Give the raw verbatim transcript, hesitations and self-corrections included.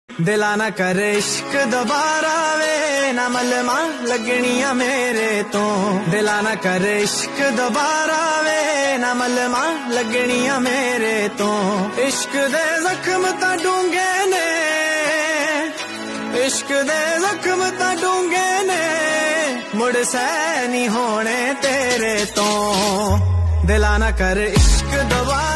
दिला ना कर इश्क दोबारा वे ना मलमा लगनिया मेरे तो दिला ना कर इश्क दोबारा वे ना मलमा लगनिया मेरे तो इश्क दे जख्म ता डूंगे ने इश्क दे जख्म ता डूंगे ने मुड़ सै नहीं होने तेरे तो दिला ना कर इश्क दोबारा